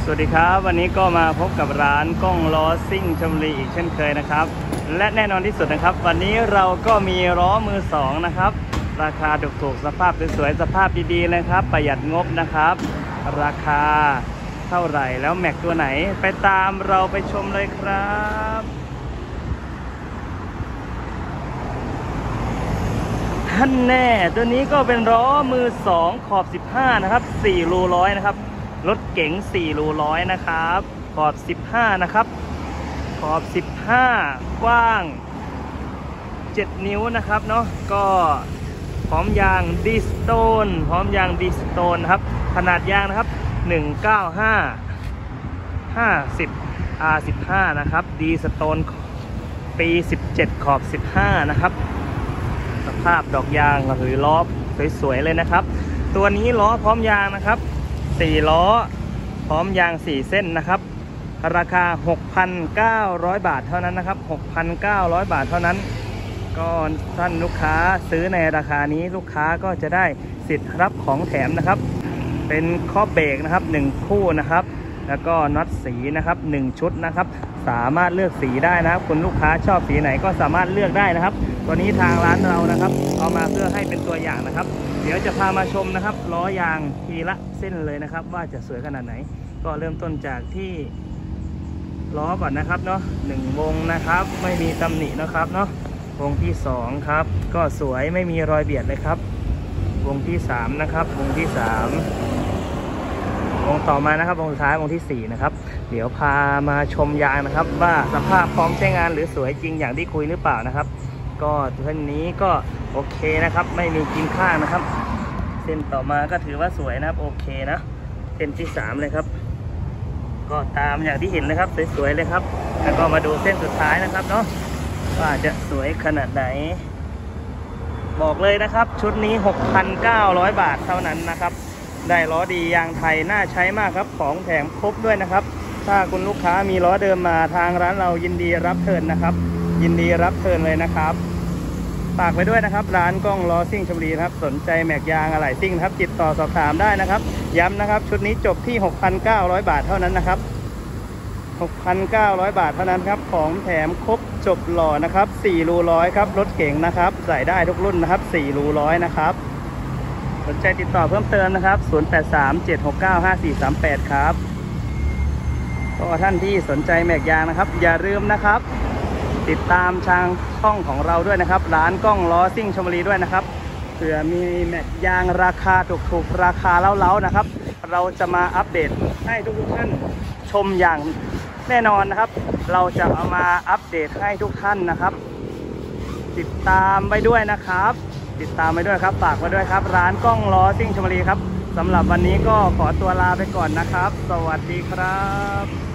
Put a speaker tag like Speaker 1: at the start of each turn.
Speaker 1: วัสดีครับวันนี้ก็มาพบกับร้านกล้องล้อซิ่งชลบุรีอีกเช่นเคยนะครับและแน่นอนที่สุดนะครับวันนี้เราก็มีล้อมือสองนะครับราคาถูกๆสภาพสวยๆสภาพดีๆเลยครับประหยัดงบนะครับราคาเท่าไหร่แล้วแม็กตัวไหนไปตามเราไปชมเลยครับท่านแน่ตัวนี้ก็เป็นล้อมือ2ขอบ15นะครับ4รู100นะครับรถเก๋ง4รู100นะครับขอบ15นะครับขอบ15กว้าง7นิ้วนะครับเนาะก็พร้อมยางดีสโตนพร้อมยางดีสโตนครับขนาดยางนะครับ195 50 R15 นะครับดีสโตนปี17ขอบ15นะครับสภาพดอกยางหรือล้อสวยๆเลยนะครับตัวนี้ล้อพร้อมยางนะครับ4ล้อพร้อมยาง4เส้นนะครับราคา 6,900 บาทเท่านั้นนะครับ 6,900 บาทเท่านั้นก็ท่านลูกค้าซื้อในราคานี้ลูกค้าก็จะได้สิทธิ์รับของแถมนะครับเป็นข้อเบรกนะครับ1คู่นะครับแล้วก็น็อตสีนะครับ1ชุดนะครับสามารถเลือกสีได้นะครับคุณลูกค้าชอบสีไหนก็สามารถเลือกได้นะครับตัวนี้ทางร้านเรานะครับเอามาเพื่อให้เป็นตัวอย่างนะครับเดี๋ยวจะพามาชมนะครับล้อยางทีละเส้นเลยนะครับว่าจะสวยขนาดไหนก็เริ่มต้นจากที่ล้อก่อนนะครับเนาะ1วงนะครับไม่มีตำหนินะครับเนาะวงที่2ครับก็สวยไม่มีรอยเบียดเลยครับวงที่3นะครับวงที่3วงต่อมานะครับวงสุดท้ายวงที่4นะครับเดี๋ยวพามาชมยางนะครับว่าสภาพพร้อมใช้งานหรือสวยจริงอย่างที่คุยหรือเปล่านะครับก็เส้นนี้ก็โอเคนะครับไม่มีกินข้างนะครับเส้นต่อมาก็ถือว่าสวยนะครับโอเคนะเส้นที่3เลยครับก็ตามอย่างที่เห็นเลยครับสวยๆเลยครับแล้วก็มาดูเส้นสุดท้ายนะครับเนาะว่าจะสวยขนาดไหนบอกเลยนะครับชุดนี้ 6,900 บาทเท่านั้นนะครับได้ล้อดียางไทยน่าใช้มากครับของแถมครบด้วยนะครับถ้าคุณลูกค้ามีล้อเดิมมาทางร้านเรายินดีรับเทิร์นนะครับยินดีรับเทิร์นเลยนะครับฝากไว้ด้วยนะครับร้านกล้องล้อซิ่งชลบุรีครับสนใจแม็กยางอะไหล่ซิ่งครับติดต่อสอบถามได้นะครับย้ำนะครับชุดนี้จบที่ 6,900 บาทเท่านั้นนะครับ 6,900 บาทเท่านั้นครับของแถมครบจบหล่อนะครับ4รู100ครับรถเก๋งนะครับใส่ได้ทุกรุ่นนะครับ4รู100นะครับสนใจติดต่อเพิ่มเติมนะครับ0837695438ครับก็ท่านที่สนใจแม็กยางนะครับอย่าลืมนะครับติดตามทางช่องของเราด้วยนะครับร้านกล้องล้อซิ่งชลบุรีด้วยนะครับเผื่อมีแม็กยางราคาถูกๆราคาเล้าๆนะครับเราจะมาอัปเดตให้ทุกท่านชมอย่างแน่นอนนะครับเราจะเอามาอัปเดตให้ทุกท่านนะครับติดตามไปด้วยนะครับติดตามไปด้วยครับฝากไว้ด้วยครับร้านกล้องล้อซิ่งชลบุรีครับสำหรับวันนี้ก็ขอตัวลาไปก่อนนะครับสวัสดีครับ